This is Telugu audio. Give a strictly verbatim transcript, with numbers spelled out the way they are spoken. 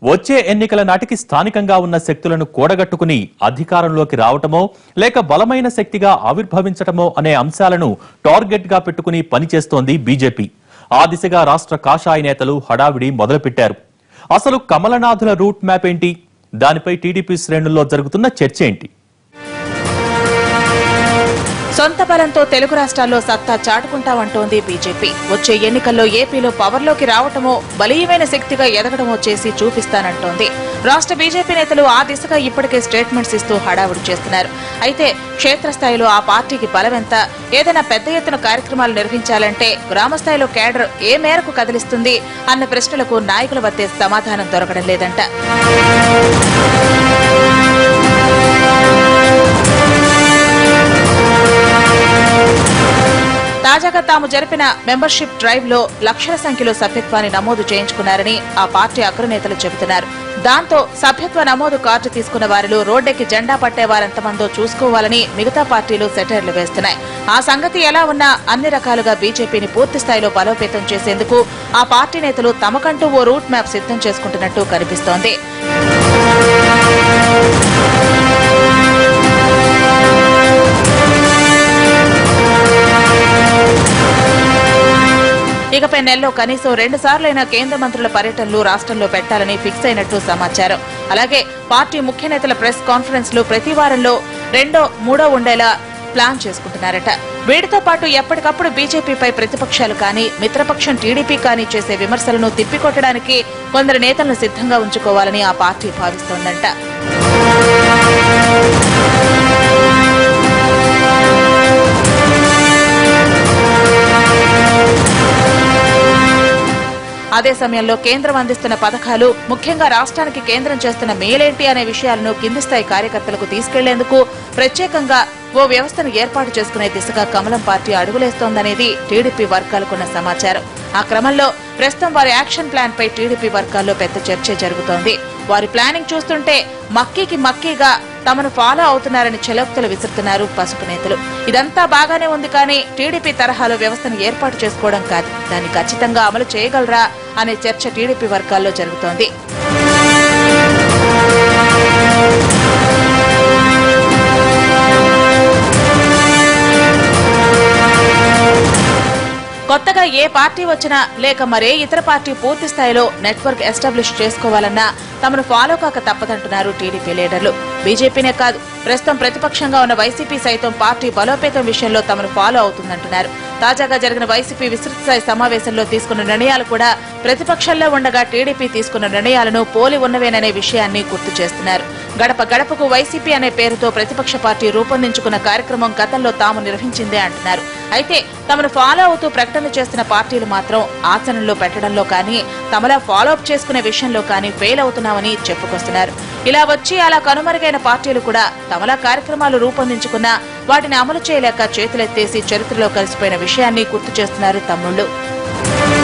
వచ్చే ఎన్నికల నాటికి స్థానికంగా ఉన్న శక్తులను కూడగట్టుకుని అధికారంలోకి రావటమో లేక బలమైన శక్తిగా ఆవిర్భవించటమో అనే అంశాలను టార్గెట్ గా పెట్టుకుని పనిచేస్తోంది బీజేపీ. ఆ దిశగా రాష్ట్ర కాషాయ నేతలు హడావిడి మొదలుపెట్టారు. అసలు కమలనాథుల రూట్ మ్యాప్ ఏంటి? దానిపై టీడీపీ శ్రేణుల్లో జరుగుతున్న చర్చ ఏంటి? సొంత బలంతో తెలుగు రాష్ట్రాల్లో సత్తా చాటుకుంటామంటోంది బీజేపీ. వచ్చే ఎన్నికల్లో ఏపీలో పవర్లోకి రావటమో బలీయమైన శక్తిగా ఎదగడమో చేసి చూపిస్తానంటోంది. రాష్ట్ర బీజేపీ నేతలు ఆ దిశగా ఇప్పటికే స్టేట్మెంట్స్ ఇస్తూ హడావుడి చేస్తున్నారు. అయితే క్షేత్రస్థాయిలో ఆ పార్టీకి బలమెంత, ఏదైనా పెద్ద ఎత్తున కార్యక్రమాలు నిర్వహించాలంటే గ్రామస్థాయిలో కేడర్ ఏ మేరకు కదిలిస్తుంది అన్న ప్రశ్నలకు నాయకుల వద్దే సమాధానం దొరకడం లేదంట. తాజాగా తాము జరిపిన మెంబర్షిప్ డ్రైవ్ లో లక్షల సంఖ్యలో సభ్యత్వాన్ని నమోదు చేయించుకున్నారని ఆ పార్టీ అగ్రనేతలు చెబుతున్నారు. దాంతో సభ్యత్వ నమోదు కార్డు తీసుకున్న వారిలో రోడ్డెక్కి జెండా పట్టే వారెంతమందో చూసుకోవాలని మిగతా పార్టీలు సెటైర్లు వేస్తున్నాయి. ఆ సంగతి ఎలా ఉన్నా అన్ని రకాలుగా బీజేపీని పూర్తి స్థాయిలో బలోపేతం చేసేందుకు ఆ పార్టీ నేతలు తమకంటూ ఓ రూట్ మ్యాప్ సిద్ధం చేసుకుంటున్నట్టు కనిపిస్తోంది. ఇకపై నెలలో కనీసం రెండు సార్లైన కేంద్ర మంత్రుల పర్యటనలు రాష్ట్రంలో పెట్టాలని ఫిక్స్ అయినట్టు సమాచారం. అలాగే పార్టీ ముఖ్య నేతల ప్రెస్ కాన్ఫరెన్స్ లు ప్రతి వారంలో రెండో మూడో ఉండేలా ప్లాన్ చేసుకుంటున్నారట. వీటితో పాటు ఎప్పటికప్పుడు బీజేపీపై ప్రతిపక్షాలు కానీ మిత్రపక్షం టీడీపీ కానీ చేసే విమర్శలను తిప్పికొట్టడానికి కొందరు నేతలను సిద్ధంగా ఉంచుకోవాలని ఆ పార్టీ భావిస్తోందంట. అదే సమయంలో కేంద్రం అందిస్తున్న పథకాలు, ముఖ్యంగా రాష్ట్రానికి కేంద్రం చేస్తున్న మేలేంటి అనే విషయాలను కింది స్థాయి కార్యకర్తలకు తీసుకెళ్లేందుకు ప్రత్యేకంగా ఓ వ్యవస్థను ఏర్పాటు చేసుకునే దిశగా కమలం పార్టీ అడుగులేస్తోందనేది టీడీపీ వర్గాలకున్న సమాచారం. ఆ క్రమంలో ప్రస్తుతం వారి యాక్షన్ ప్లాన్ పై టీడీపీ వర్గాల్లో పెద్ద చర్చ జరుగుతోంది. వారి ప్లానింగ్ చూస్తుంటే మక్కీకి మక్కీగా తమను ఫాలో అవుతున్నారని చెలోక్తులు విసురుతున్నారు పసుపు నేతలు. ఇదంతా బాగానే ఉంది, కానీ టీడీపీ తరహాలో వ్యవస్థను ఏర్పాటు చేసుకోవడం కాదు, దాన్ని ఖచ్చితంగా అమలు చేయగలరా అనే చర్చ టీడీపీ వర్గాల్లో జరుగుతోంది. కొత్తగా ఏ పార్టీ వచ్చినా లేక మరే ఇతర పార్టీ పూర్తి స్థాయిలో నెట్వర్క్ ఎస్టాబ్లిష్ చేసుకోవాలన్నా తమను ఫాలో కాక తప్పదంటున్నారు టీడీపీ లీడర్లు. బీజేపీనే కాదు, ప్రస్తుతం ప్రతిపక్షంగా ఉన్న వైసీపీ సైతం పార్టీ బలోపేతం విషయంలో తమను ఫాలో అవుతుందంటున్నారు. తాజాగా జరిగిన వైసీపీ విస్తృత స్థాయి సమావేశంలో తీసుకున్న నిర్ణయాలు కూడా ప్రతిపక్షంలో ఉండగా టీడీపీ తీసుకున్న నిర్ణయాలను పోలి ఉన్నవేననే విషయాన్ని గుర్తు చేస్తున్నారు. గడప గడపకు వైసీపీ అనే పేరుతో ప్రతిపక్ష పార్టీ రూపొందించుకున్న కార్యక్రమం గతంలో తాము నిర్వహించిందే అంటున్నారు. అయితే తమను ఫాలో అవుతూ ప్రకటనలు చేస్తున్న పార్టీలు మాత్రం ఆచరణలో పెట్టడంలో కానీ తమలా ఫాలో అప్ చేసుకునే విషయంలో కానీ ఫెయిల్ అవుతున్నామని చెప్పుకొస్తున్నారు. ఇలా వచ్చి అలా కనుమరుగైన పార్టీలు కూడా తమలా కార్యక్రమాలు రూపొందించుకున్నా వాటిని అమలు చేయలేక చేతులెత్తేసి చరిత్రలో కలిసిపోయిన విషయాన్ని గుర్తు చేస్తున్నారు తమ్ముళ్లు.